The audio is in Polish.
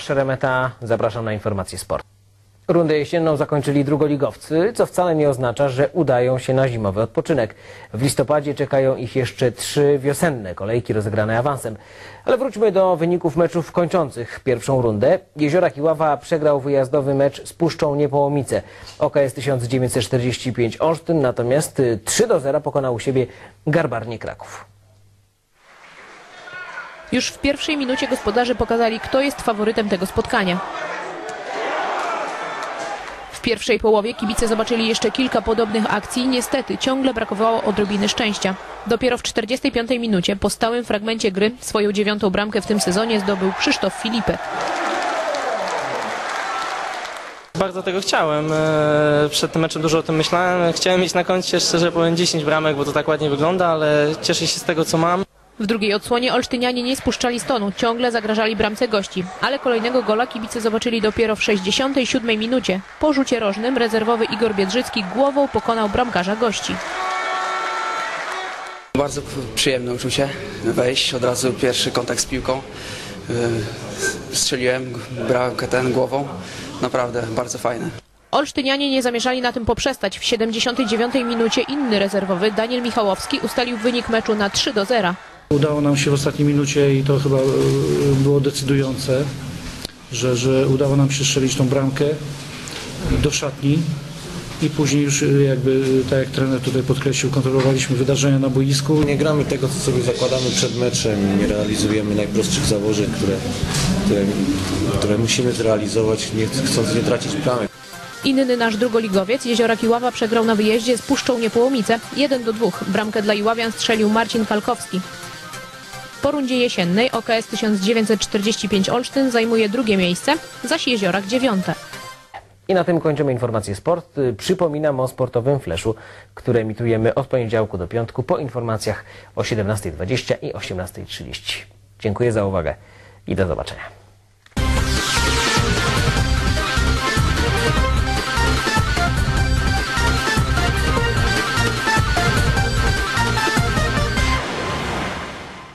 Tomasz Szeremeta, zapraszam na informacje sportu. Rundę jesienną zakończyli drugoligowcy, co wcale nie oznacza, że udają się na zimowy odpoczynek. W listopadzie czekają ich jeszcze 3 wiosenne kolejki rozegrane awansem. Ale wróćmy do wyników meczów kończących pierwszą rundę. Jeziorak Iława przegrał wyjazdowy mecz z Puszczą Niepołomice. OKS 1945 Olsztyn natomiast 3-0 pokonał u siebie Garbarnię Kraków. Już w pierwszej minucie gospodarze pokazali, kto jest faworytem tego spotkania. W pierwszej połowie kibice zobaczyli jeszcze kilka podobnych akcji. Niestety ciągle brakowało odrobiny szczęścia. Dopiero w 45 minucie po stałym fragmencie gry swoją 9. bramkę w tym sezonie zdobył Krzysztof Filipek. Bardzo tego chciałem. Przed tym meczem dużo o tym myślałem. Chciałem mieć na koncie, szczerze powiem, 10 bramek, bo to tak ładnie wygląda, ale cieszę się z tego, co mam. W drugiej odsłonie olsztynianie nie spuszczali stonu, ciągle zagrażali bramce gości, ale kolejnego gola kibice zobaczyli dopiero w 67 minucie. Po rzucie rożnym rezerwowy Igor Biedrzycki głową pokonał bramkarza gości. Bardzo przyjemne uczucie, wejść, od razu pierwszy kontakt z piłką, strzeliłem bramkę głową, naprawdę bardzo fajne. Olsztynianie nie zamierzali na tym poprzestać. W 79 minucie inny rezerwowy Daniel Michałowski ustalił wynik meczu na 3-0. Udało nam się w ostatniej minucie i to chyba było decydujące, że udało nam się strzelić tą bramkę do szatni i później już jakby, tak jak trener tutaj podkreślił, kontrolowaliśmy wydarzenia na boisku. Nie gramy tego, co sobie zakładamy przed meczem, nie realizujemy najprostszych założeń, które musimy zrealizować, chcąc nie tracić bramek. Inny nasz drugoligowiec, Jeziorak Iława, przegrał na wyjeździe z Puszczą Niepołomice 1-2. Bramkę dla Iławian strzelił Marcin Kalkowski. Po rundzie jesiennej OKS 1945 Olsztyn zajmuje 2. miejsce, zaś Jeziorak 9. I na tym kończymy informacje sport. Przypominam o sportowym fleszu, który emitujemy od poniedziałku do piątku po informacjach o 17:20 i 18:30. Dziękuję za uwagę i do zobaczenia.